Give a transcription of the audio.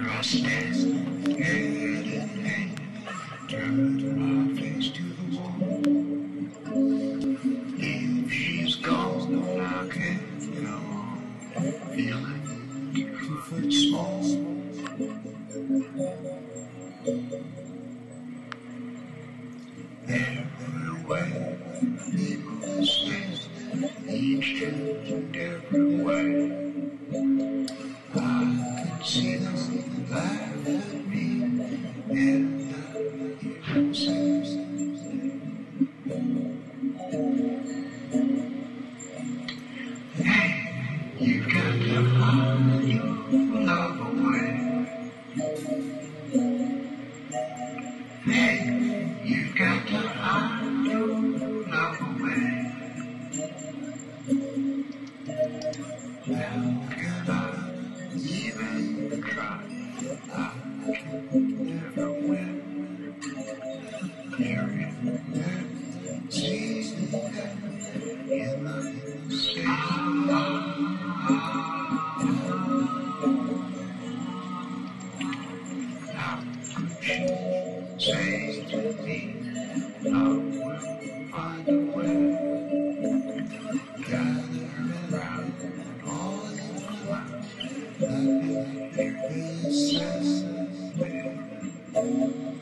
I stand, head in hand, turned my face to the wall. If she's gone, I can't go on, feeling 2 foot small. Everywhere people stand, each and every way. I can see them laugh at me, and I even say, hey, you got to hide your love away. Hey, you got to hide your love away. How can I even try? I can never win. Hearing that, seeing that in the sea. How could she say to me, I will find a way? Gathering round all in the clouds, let me hear this sense.